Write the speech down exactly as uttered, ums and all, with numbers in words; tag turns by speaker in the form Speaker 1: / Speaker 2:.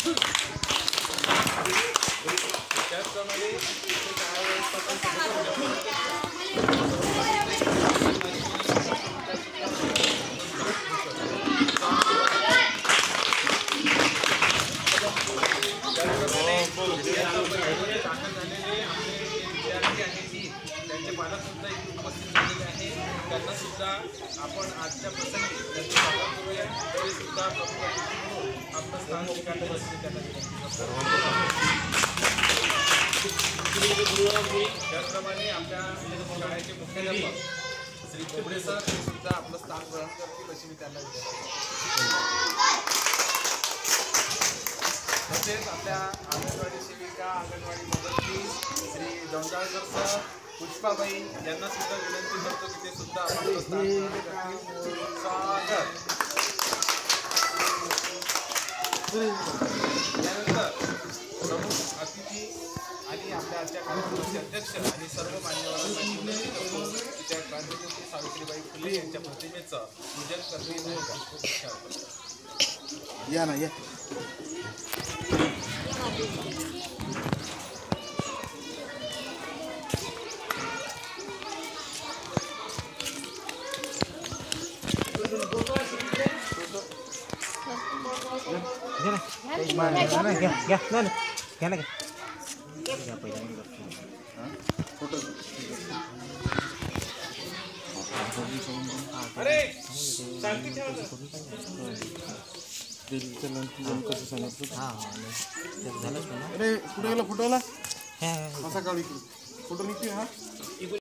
Speaker 1: त्याचप्रमाणे त्यांचे पालक सुद्धा इथे उपस्थित झालेले आहे. त्यांना सुद्धा आपण आजच्या प्रसंगी त्यांचे स्वागत करूया. तरी सुद्धा प्रमुख अतिथी म्हणून आपलं स्थान स्वीकारलं असते त्यांना विनंती करतो. त्याचप्रमाणे आपल्या शाळेचे मुख्याध्यापक श्री कोबडे सर हे सुद्धा आपलं स्थान ग्रहण करतील अशी मी त्यांना विनंती करतो. तसेच आपल्या अंगणवाडी सेविका अंगणवाडी मदतनीस श्री जवंजाळकर सर पुष्पाबाई यांना सुद्धा विनंती करतो की ते सुद्धा आपलं स्थान ग्रहण करतील. स्वागत. त्यानंतर प्रमुख अतिथी आणि आपल्या आजच्या कार्यक्रमाचे अध्यक्ष आणि सर्व मान्यवरांना विनंती करतो की त्या क्रांतिज्योती सावित्रीबाई फुले यांच्या प्रतिमेचं पूजन करणे
Speaker 2: या ना या
Speaker 1: अरे शांती ठेवा.
Speaker 2: अरे कुठे गेला फोटोला असा काढ इकडे फोटो निघते हा.